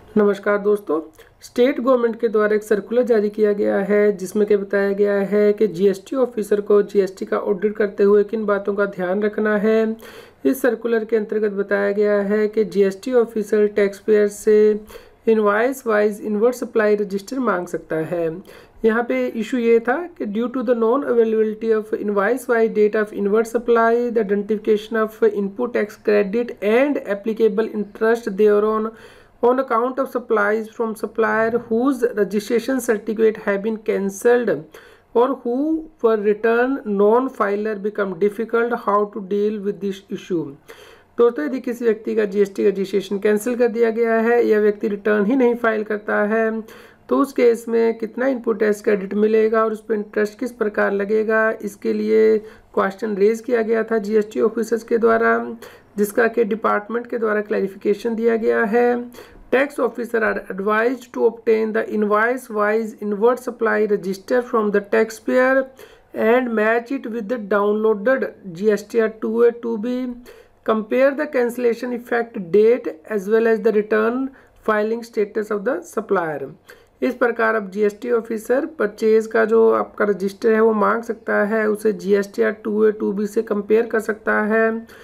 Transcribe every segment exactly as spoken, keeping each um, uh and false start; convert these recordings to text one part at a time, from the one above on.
नमस्कार दोस्तों। State government के द्वारा एक सर्कुलर जारी किया गया है जिसमें कि बताया गया है कि जीएसटी ऑफिसर को जीएसटी का ऑडिट करते हुए किन बातों का ध्यान रखना है। इस सर्कुलर के अंतर्गत बताया गया है कि जीएसटी ऑफिसर टैक्स पेयर से invoice wise invert supply register मांग सकता है। यहाँ पे इशू ये था कि due to the non availability of invoice wise date of invert supply, the identification of input tax credit and applicable interest thereon on account of supplies from supplier whose registration certificate have been cancelled or who were returned non-filer become difficult how to deal with this issue। दोस्तों, यदि किसी व्यक्ति का GST का registration cancel कर दिया गया है या व्यक्ति रिटर्न ही नहीं फाइल करता है तो उस केस में कितना इनपुट टैक्स क्रेडिट मिलेगा और उस पर इंटरेस्ट किस प्रकार लगेगा, इसके लिए क्वेश्चन रेज किया गया था जीएसटी ऑफिसर्स के द्वारा, जिसका कि डिपार्टमेंट के द्वारा क्लैरिफिकेशन दिया गया है। Tax officer are advised to obtain the invoice wise invert supply register from the tax payer and match it with the downloaded GSTR two A two B, compare the cancellation effect date as well as the return filing status of the supplier. इस प्रकार अब GST officer purchase का जो आपका register है वो मांग सकता है, उसे GSTR two A two B से कंपेयर कर सकता है।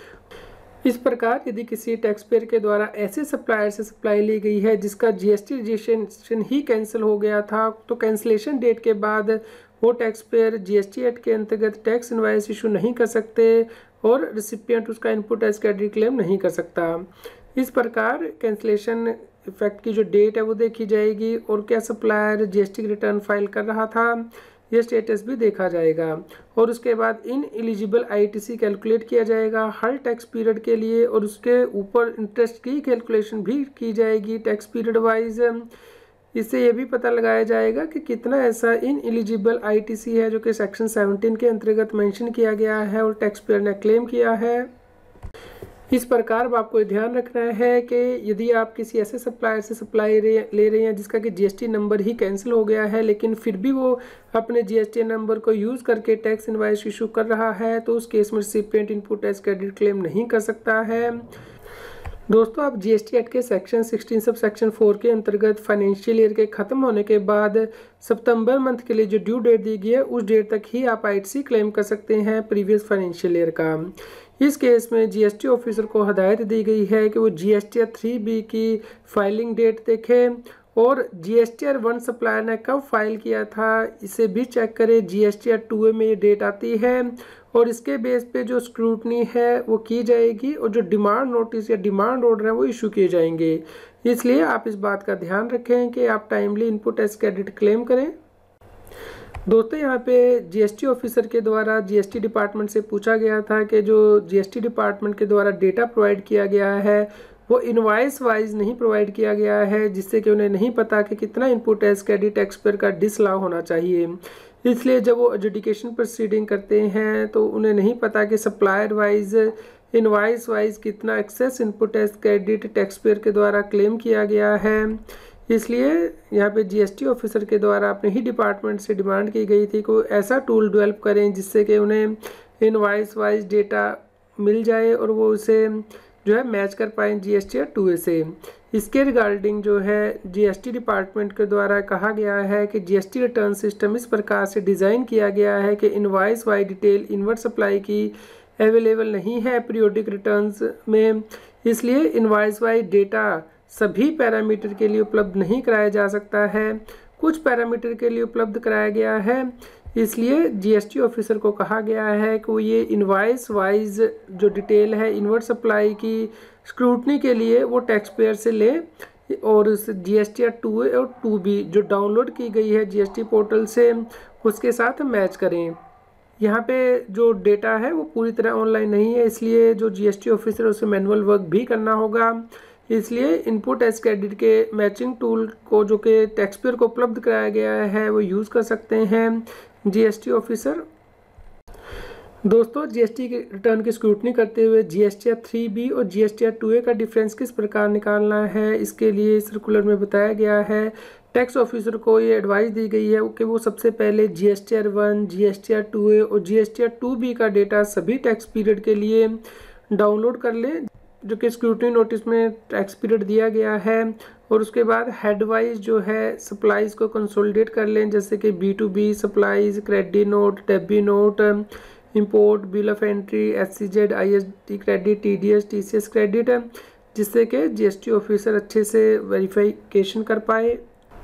इस प्रकार यदि किसी टैक्स पेयर के द्वारा ऐसे सप्लायर से सप्लाई ली गई है जिसका जीएसटी रजिस्ट्रेशन ही कैंसिल हो गया था तो कैंसिलेशन डेट के बाद वो टैक्स पेयर जीएसटी एक्ट के अंतर्गत टैक्स इनवॉइस इशू नहीं कर सकते और रिसिपिएंट उसका इनपुट टैक्स क्रेडिट क्लेम नहीं कर सकता। इस प्रकार कैंसिलेशन इफेक्ट की जो डेट है वो देखी जाएगी और क्या सप्लायर जीएसटी रिटर्न फाइल कर रहा था ये स्टेटस भी देखा जाएगा और उसके बाद इन एलिजिबल आईटीसी कैलकुलेट किया जाएगा हर टैक्स पीरियड के लिए और उसके ऊपर इंटरेस्ट की कैलकुलेशन भी की जाएगी टैक्स पीरियड वाइज। इससे ये भी पता लगाया जाएगा कि कितना ऐसा इन एलिजिबल आईटीसी है जो कि सेक्शन सेवनटीन के अंतर्गत मेंशन किया गया है और टैक्स पेयर ने क्लेम किया है। इस प्रकार आपको ध्यान रखना है कि यदि आप किसी ऐसे सप्लायर से सप्लाई ले रहे हैं जिसका कि जीएसटी नंबर ही कैंसिल हो गया है लेकिन फिर भी वो अपने जीएसटी नंबर को यूज़ करके टैक्स इनवॉइस इशू कर रहा है तो उस केस में recipient input tax credit claim नहीं कर सकता है। दोस्तों, आप जीएसटी एक्ट के section sixteen sub section four के अंतर्गत फाइनेंशियल ईयर के ख़त्म होने के बाद सितंबर मंथ के लिए जो ड्यू डेट दी गई है उस डेट तक ही आप आईटीसी क्लेम कर सकते हैं प्रीवियस फाइनेंशियल ईयर का। इस केस में जीएसटी ऑफिसर को हदायत दी गई है कि वो जीएसटीआर थ्री बी की फाइलिंग डेट देखें और जीएसटीआर वन सप्लायर ने कब फाइल किया था इसे भी चेक करें। जीएसटीआर टू ए में ये डेट आती है और इसके बेस पे जो स्क्रूटनी है वो की जाएगी और जो डिमांड नोटिस या डिमांड ऑर्डर है वो इशू किए जाएंगे। इसलिए आप इस बात का ध्यान रखें कि आप timely input tax credit claim करें। दोस्तों, यहाँ पे जीएसटी ऑफिसर के द्वारा जीएसटी डिपार्टमेंट से पूछा गया था कि जो जीएसटी डिपार्टमेंट के द्वारा डेटा प्रोवाइड किया गया है वो इनवॉइस वाइज नहीं प्रोवाइड किया गया है, जिससे कि उन्हें नहीं पता कि कितना input tax credit tax payer का डिसअलाउ होना चाहिए। इसलिए जब वो एडजुडिकेशन प्रोसीडिंग करते हैं तो उन्हें नहीं पता कि सप्लायर वाइज इनवॉइस वाइज कितना excess input tax credit tax payer के द्वारा क्लेम किया गया है। इसलिए यहाँ पे जीएसटी ऑफिसर के द्वारा अपने ही डिपार्टमेंट से डिमांड की गई थी कि ऐसा टूल डेवलप करें जिससे कि उन्हें इनवॉइस वाइज डेटा मिल जाए और वो उसे जो है मैच कर पाएँ जीएसटीआर टू ए से। इसके रिगार्डिंग जो है जीएसटी डिपार्टमेंट के द्वारा कहा गया है कि जीएसटी रिटर्न सिस्टम इस प्रकार से डिज़ाइन किया गया है कि invoice wise detail invert supply की अवेलेबल नहीं है पीरियोडिक रिटर्न्स में, इसलिए इनवॉइस वाइज डेटा सभी पैरामीटर के लिए उपलब्ध नहीं कराया जा सकता है, कुछ पैरामीटर के लिए उपलब्ध कराया गया है। इसलिए जीएसटी ऑफिसर को कहा गया है कि वो ये इनवॉइस वाइज जो डिटेल है इनवर्ट सप्लाई की स्क्रूटनी के लिए वो टैक्स पेयर से ले और उस जीएसटीआर टू ए और टू बी जो डाउनलोड की गई है जीएसटी पोर्टल से उसके साथ मैच करें। यहाँ पे जो डेटा है वो पूरी तरह ऑनलाइन नहीं है, इसलिए जो जीएसटी ऑफिसर उसे मैनुअल वर्क भी करना होगा। इसलिए इनपुट टैक्स क्रेडिट के मैचिंग टूल को जो कि टैक्स पेयर को उपलब्ध कराया गया है वो यूज़ कर सकते हैं जीएसटी ऑफिसर। दोस्तों, जीएसटी के रिटर्न की स्क्रूटनी करते हुए जीएसटीआर थ्री बी और जीएसटीआर टू ए का डिफरेंस किस प्रकार निकालना है इसके लिए सर्कुलर में बताया गया है। टैक्स ऑफिसर को ये एडवाइस दी गई है कि वो सबसे पहले GSTR one, GSTR two A और जीएसटीआर टू बी का डेटा सभी टैक्स पीरियड के लिए डाउनलोड कर लें जो कि स्क्रूटनी नोटिस में टैक्स पीरियड दिया गया है और उसके बाद हेड वाइज जो है सप्लाईज को कंसोलिडेट कर लें, जैसे कि B to B supplies, credit note, debit note, import, bill of entry, S C Z, I S D credit, T D S, T C S credit, जिससे कि जी एस टी ऑफिसर अच्छे से verification कर पाए।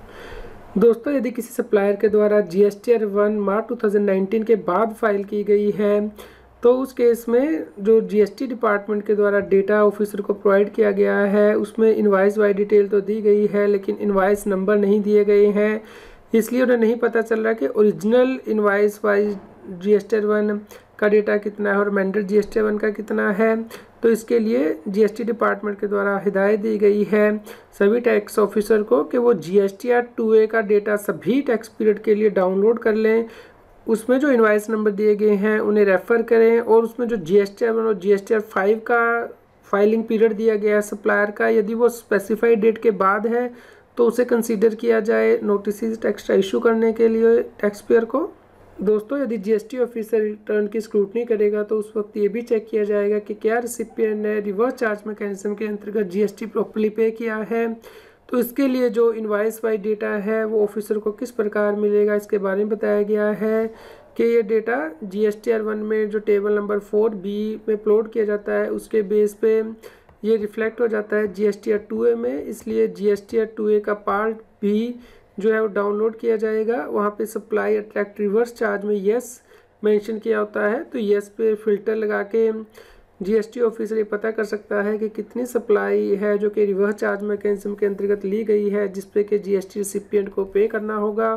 दोस्तों, यदि किसी supplier के द्वारा G S T R one March two thousand nineteen के बाद फाइल की गई है तो उस केस में जो जी एस टी डिपार्टमेंट के द्वारा डेटा ऑफिसर को प्रोवाइड किया गया है उसमें इनवाइस वाई डिटेल तो दी गई है लेकिन इनवाइस नंबर नहीं दिए गए हैं, इसलिए उन्हें नहीं पता चल रहा कि original invoice wise G S T R one का डेटा कितना है और amended G S T R one का कितना है। तो इसके लिए जी एस टी डिपार्टमेंट के द्वारा हिदायत दी गई है सभी टैक्स ऑफिसर को कि वो G S T R two A का डेटा सभी टैक्स पीरियड के लिए डाउनलोड कर लें, उसमें जो इनवाइस नंबर दिए गए हैं उन्हें रेफ़र करें और उसमें जो G S T R one और G S T R five का फाइलिंग पीरियड दिया गया है सप्लायर का, यदि वो स्पेसिफाइड डेट के बाद है तो उसे कंसीडर किया जाए नोटिस टैक्स इशू करने के लिए टैक्स पेयर को। दोस्तों, यदि G S T officer return की स्क्रूटनी करेगा तो उस वक्त ये भी चेक किया जाएगा कि क्या रिसिपिएंट ने रिवर्स चार्ज मैकेनिज्म के अंतर्गत जी एस टी प्रॉपर्ली पे किया है। तो इसके लिए जो इनवाइस वाइज डेटा है वो ऑफिसर को किस प्रकार मिलेगा इसके बारे में बताया गया है कि ये data G S T R one में जो टेबल नंबर फोर बी में अपलोड किया जाता है उसके बेस पे ये रिफ्लेक्ट हो जाता है G S T R two A में, इसलिए G S T R two A का पार्ट भी जो है वो डाउनलोड किया जाएगा। वहाँ पे सप्लाई अट्रैक्ट रिवर्स चार्ज में येस मेंशन किया होता है, तो येस पे फिल्टर लगा के जी एस टी ऑफिसर ये पता कर सकता है कि कितनी सप्लाई है जो कि रिवर्स चार्ज मैकेनिज्म के अंतर्गत ली गई है जिस पे कि जी एस टी रिसिपिएंट को पे करना होगा।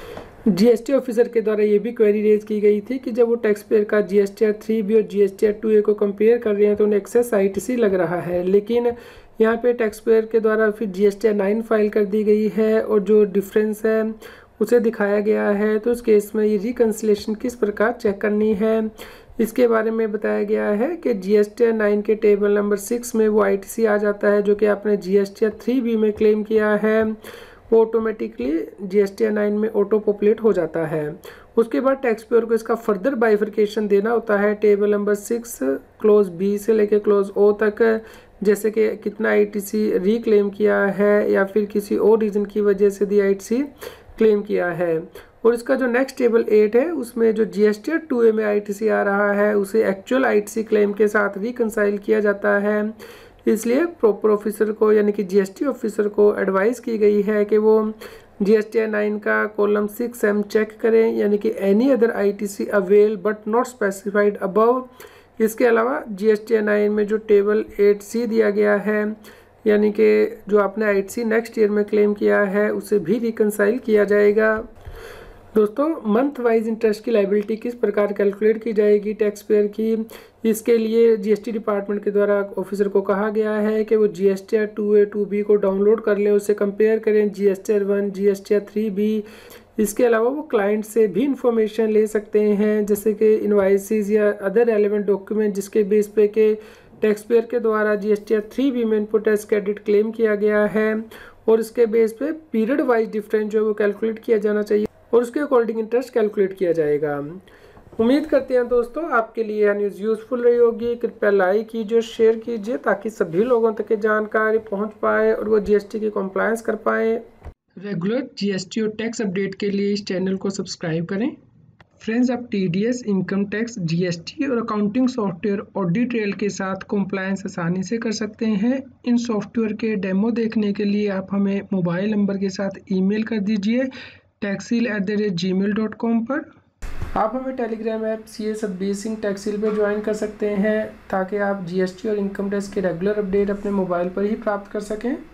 जी एस टी ऑफिसर के द्वारा ये भी क्वेरी रेज की गई थी कि जब वो टैक्स पेयर का G S T R three B और G S T R two A को कंपेयर कर रहे हैं तो उन्हें एक्सेस आई टी सी लग रहा है, लेकिन यहाँ पे टैक्स पेयर के द्वारा फिर G S T R nine file कर दी गई है और जो डिफरेंस है उसे दिखाया गया है। तो इस केस में ये रिकन्सिलेशन किस प्रकार चेक करनी है इसके बारे में बताया गया है कि G S T R nine के टेबल नंबर सिक्स में वो आई टी सी आ जाता है जो कि आपने G S T R three B में क्लेम किया है, वो automatically G S T R nine में ऑटो पॉपुलेट हो जाता है। उसके बाद टैक्स पेयर को इसका फर्दर बाइफिकेशन देना होता है table number six clause B से लेके क्लोज ओ तक, जैसे कि कितना आई टी सी रिक्लेम किया है या फिर किसी और रीज़न की वजह से दी आई टी सी क्लेम किया है। और इसका जो नेक्स्ट टेबल एट है उसमें जो G S T R two A में आई टी सी आ रहा है उसे actual I T C claim के साथ रिकनसाइल किया जाता है, इसलिए प्रॉपर ऑफिसर को यानी कि जी एस टी ऑफिसर को एडवाइस की गई है कि वो G S T R nine का कॉलम सिक्स एम चेक करें, यानी कि any other I T C avail but not specified above. इसके अलावा G S T R nine में जो टेबल एट सी दिया गया है यानी कि जो आपने I T C next year में क्लेम किया है उसे भी रिकनसाइल किया जाएगा। दोस्तों, मंथ वाइज इंटरेस्ट की लाइबिलिटी किस प्रकार कैलकुलेट की जाएगी टैक्स पेयर की, इसके लिए जी एस टी डिपार्टमेंट के द्वारा ऑफिसर को कहा गया है कि वो G S T R two A two B को डाउनलोड कर लें, उससे कंपेयर करें G S T R one G S T R three B. इसके अलावा वो क्लाइंट से भी इंफॉर्मेशन ले सकते हैं जैसे कि इनवाइसेस या अदर रेलेवेंट डॉक्यूमेंट जिसके बेस पे के टैक्स पेयर के द्वारा G S T R three B में इनपुट टैक्स क्रेडिट क्लेम किया गया है और इसके बेस पे पीरियड वाइज डिफरेंस जो है वो कैलकुलेट किया जाना चाहिए और उसके अकॉर्डिंग इंटरेस्ट कैलकुलेट किया जाएगा। उम्मीद करते हैं दोस्तों आपके लिए यह न्यूज़ यूज़फुल रही होगी। कृपया लाइक कीजिए, शेयर कीजिए ताकि सभी लोगों तक ये जानकारी पहुंच पाए और वो जी एस टी की कंप्लायंस कर पाए। रेगुलर जी एस टी और टैक्स अपडेट के लिए इस चैनल को सब्सक्राइब करें। फ्रेंड्स, आप T D S, income tax, G S T और अकाउंटिंग सॉफ्टवेयर ऑडिट ट्रेल के साथ कंप्लायंस आसानी से कर सकते हैं। इन सॉफ्टवेयर के डेमो देखने के लिए आप हमें मोबाइल नंबर के साथ ईमेल कर दीजिए taxeel at the rate Gmail dot com पर। आप हमें Telegram app C A Satbir Singh taxeel पर ज्वाइन कर सकते हैं ताकि आप जी एस टी और इनकम टैक्स के रेगुलर अपडेट अपने मोबाइल पर ही प्राप्त कर सकें।